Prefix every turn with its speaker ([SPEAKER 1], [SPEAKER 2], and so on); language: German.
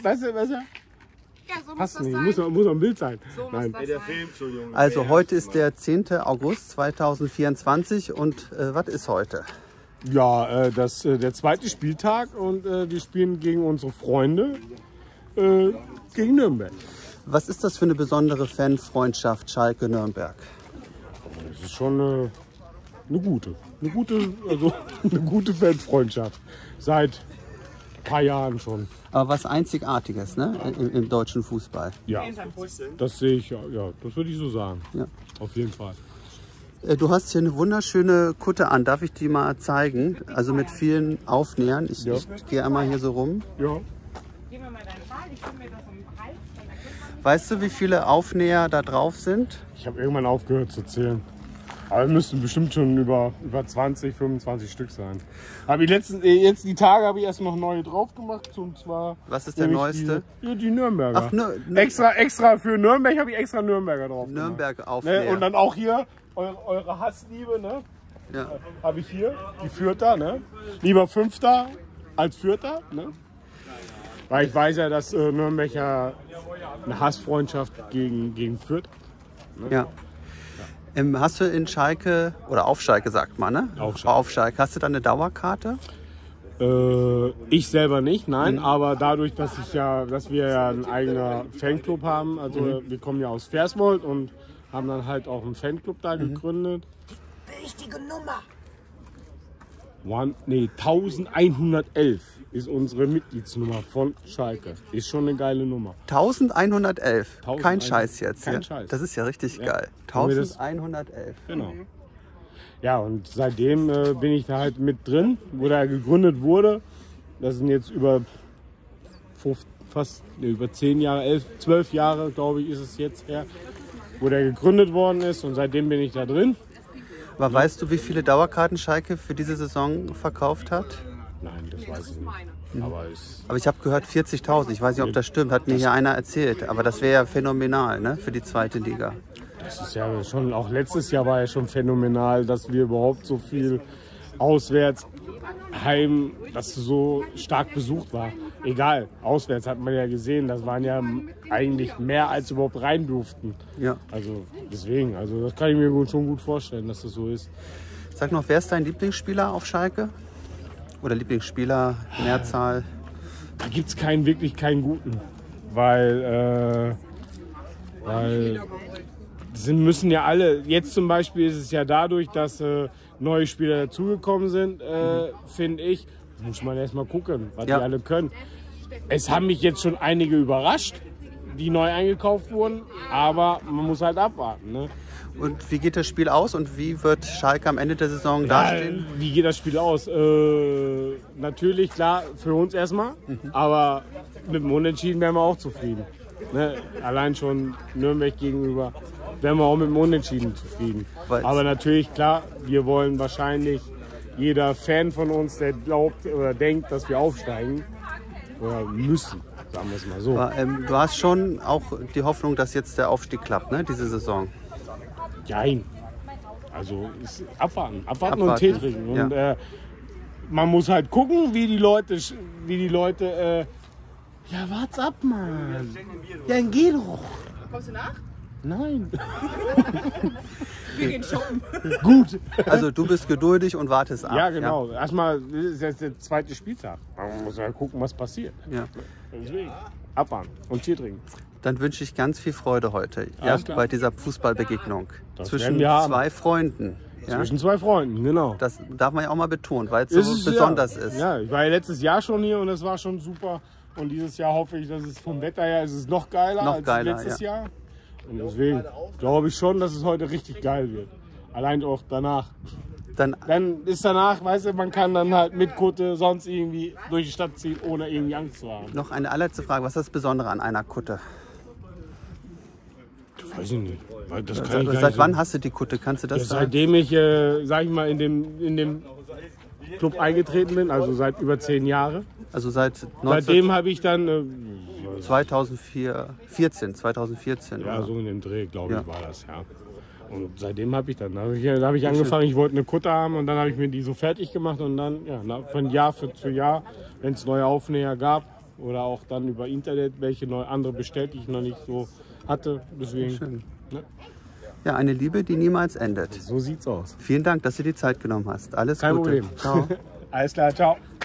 [SPEAKER 1] weißt du?
[SPEAKER 2] Ja, so muss
[SPEAKER 1] Passt
[SPEAKER 2] das
[SPEAKER 1] nicht,
[SPEAKER 2] sein.
[SPEAKER 1] muss am Bild sein.
[SPEAKER 2] So muss
[SPEAKER 1] Nein.
[SPEAKER 2] das sein.
[SPEAKER 3] Also heute ist der 10. August 2024 und was ist heute?
[SPEAKER 1] Ja, der zweite Spieltag und wir spielen gegen unsere Freunde gegen Nürnberg.
[SPEAKER 3] Was ist das für eine besondere Fanfreundschaft Schalke-Nürnberg?
[SPEAKER 1] Das ist schon eine gute Fanfreundschaft. Seit ein paar Jahren schon.
[SPEAKER 3] Aber was Einzigartiges, ne? Im deutschen Fußball.
[SPEAKER 1] Ja, das sehe ich, ja, das würde ich so sagen.
[SPEAKER 3] Ja.
[SPEAKER 1] Auf jeden Fall.
[SPEAKER 3] Du hast hier eine wunderschöne Kutte an. Darf ich die mal zeigen? Also mit vielen Aufnähern. Ich gehe einmal hier so rum.
[SPEAKER 1] Ja.
[SPEAKER 3] Weißt du, wie viele Aufnäher da drauf sind?
[SPEAKER 1] Ich habe irgendwann aufgehört zu zählen. Aber wir müssten bestimmt schon über 20, 25 Stück sein. Aber jetzt die Tage habe ich erst noch neue drauf gemacht. Und zwar
[SPEAKER 3] Was ist der neueste?
[SPEAKER 1] Die Nürnberger.
[SPEAKER 3] Ach,
[SPEAKER 1] Extra für Nürnberg habe ich extra Nürnberger drauf gemacht.
[SPEAKER 3] Nürnberg Aufnäher.
[SPEAKER 1] Ne? Und dann auch hier eure Hassliebe, ne?
[SPEAKER 3] Ja.
[SPEAKER 1] Habe ich hier, die Vierter, ne? Lieber Fünfter als Vierter, ne? Weil ich weiß ja, dass Nürnberg ja eine Hassfreundschaft gegen Fürth. Ne?
[SPEAKER 3] Ja. Hast du in Schalke, oder auf Schalke sagt man, ne?
[SPEAKER 1] Auf Schalke.
[SPEAKER 3] Hast du da eine Dauerkarte?
[SPEAKER 1] Ich selber nicht, nein, aber dadurch, dass wir ja einen eigenen Fanclub haben, also wir kommen ja aus Versmold und haben dann halt auch einen Fanclub da gegründet.
[SPEAKER 2] Richtige Nummer.
[SPEAKER 1] 1111 ist unsere Mitgliedsnummer von Schalke. Ist schon eine geile Nummer.
[SPEAKER 3] 1111. Kein
[SPEAKER 1] 1111.
[SPEAKER 3] Scheiß jetzt.
[SPEAKER 1] Kein
[SPEAKER 3] ja.
[SPEAKER 1] Scheiß.
[SPEAKER 3] Das ist ja richtig
[SPEAKER 1] Ja.
[SPEAKER 3] geil.
[SPEAKER 1] Haben wir das-
[SPEAKER 3] 1111.
[SPEAKER 1] Genau. Ja, und seitdem bin ich da halt mit drin, wo der gegründet wurde. Das sind jetzt über 10 Jahre, 12 Jahre, glaube ich, ist es jetzt her, wo der gegründet worden ist. Und seitdem bin ich da drin.
[SPEAKER 3] Aber weißt du, wie viele Dauerkarten Schalke für diese Saison verkauft hat?
[SPEAKER 1] Nein, das weiß ich nicht.
[SPEAKER 3] Aber ich habe gehört 40.000. Ich weiß nicht, ob das stimmt. Hat mir hier einer erzählt. Aber das wäre ja phänomenal, ne? Für die zweite Liga.
[SPEAKER 1] Das ist ja schon, auch letztes Jahr war ja schon phänomenal, dass wir überhaupt so viel auswärts, heim, dass so stark besucht war. Egal, auswärts hat man ja gesehen, das waren ja eigentlich mehr als überhaupt rein durften.
[SPEAKER 3] Ja.
[SPEAKER 1] Also deswegen, also das kann ich mir schon gut vorstellen, dass das so ist.
[SPEAKER 3] Sag noch, wer ist dein Lieblingsspieler auf Schalke? Oder Lieblingsspieler, Mehrzahl?
[SPEAKER 1] Da gibt es wirklich keinen guten, weil müssen ja alle, jetzt zum Beispiel ist es ja dadurch, dass neue Spieler dazugekommen sind, finde ich, muss man erst mal gucken, was die alle können. Es haben mich jetzt schon einige überrascht, die neu eingekauft wurden, aber man muss halt abwarten. Ne?
[SPEAKER 3] Und wie geht das Spiel aus und wie wird Schalke am Ende der Saison dastehen?
[SPEAKER 1] Wie geht das Spiel aus? Natürlich, klar, für uns erstmal, aber mit dem Unentschieden wären wir auch zufrieden. Ne? Allein schon Nürnberg gegenüber wären wir auch mit dem Unentschieden zufrieden. Aber natürlich, klar, wir wollen wahrscheinlich, jeder Fan von uns, der glaubt oder denkt, dass wir aufsteigen, oder müssen, sagen wir es mal so.
[SPEAKER 3] Aber, du hast schon auch die Hoffnung, dass jetzt der Aufstieg klappt, ne, diese Saison?
[SPEAKER 1] Nein. Also abwarten und Tee trinken. Und man muss halt gucken, wie die Leute ja, wart's ab, Mann. Ja, dann geh doch.
[SPEAKER 2] Kommst du nach?
[SPEAKER 1] Nein.
[SPEAKER 2] Wir gehen shoppen.
[SPEAKER 1] Gut.
[SPEAKER 3] Also du bist geduldig und wartest ab.
[SPEAKER 1] Ja, genau. Erstmal, das ist jetzt der zweite Spieltag. Man muss halt gucken, was passiert.
[SPEAKER 3] Ja.
[SPEAKER 1] Deswegen abwarten und Tee trinken.
[SPEAKER 3] Dann wünsche ich ganz viel Freude heute bei dieser Fußballbegegnung
[SPEAKER 1] Das
[SPEAKER 3] zwischen
[SPEAKER 1] werden wir haben.
[SPEAKER 3] zwei Freunden. Ja?
[SPEAKER 1] Zwischen zwei Freunden, genau.
[SPEAKER 3] Das darf man ja auch mal betonen, weil es so besonders ist.
[SPEAKER 1] Ja, ich war ja letztes Jahr schon hier und es war schon super. Und dieses Jahr hoffe ich, dass es vom Wetter her ist es noch geiler als letztes Jahr. Und deswegen glaube ich schon, dass es heute richtig geil wird. Allein auch danach. Dann ist danach, weißt du, man kann dann halt mit Kutte sonst irgendwie durch die Stadt ziehen, ohne irgendwie Angst zu haben.
[SPEAKER 3] Noch eine allerletzte Frage. Was ist das Besondere an einer Kutte?
[SPEAKER 1] Weiß ich nicht. Das kann ich gar
[SPEAKER 3] Seit
[SPEAKER 1] nicht
[SPEAKER 3] wann
[SPEAKER 1] sagen.
[SPEAKER 3] hast du die Kutte? Kannst du das sagen?
[SPEAKER 1] Seitdem ich, sag ich mal, in dem Club eingetreten bin, also seit über 10 Jahren.
[SPEAKER 3] Also
[SPEAKER 1] Seitdem habe ich dann...
[SPEAKER 3] 2014.
[SPEAKER 1] Ja, so in dem Dreh, glaube ich, war das, ja. Und seitdem habe ich dann, da habe ich angefangen, ich wollte eine Kutte haben und dann habe ich mir die so fertig gemacht und dann, ja, von Jahr für Jahr, wenn es neue Aufnäher gab, oder auch dann über Internet welche andere bestellt, die ich noch nicht so hatte. Deswegen, ne?
[SPEAKER 3] Ja, eine Liebe, die niemals endet.
[SPEAKER 1] So sieht's aus.
[SPEAKER 3] Vielen Dank, dass du die Zeit genommen hast. Alles
[SPEAKER 1] Kein
[SPEAKER 3] Gute.
[SPEAKER 1] Problem.
[SPEAKER 3] Ciao.
[SPEAKER 1] Alles klar, ciao.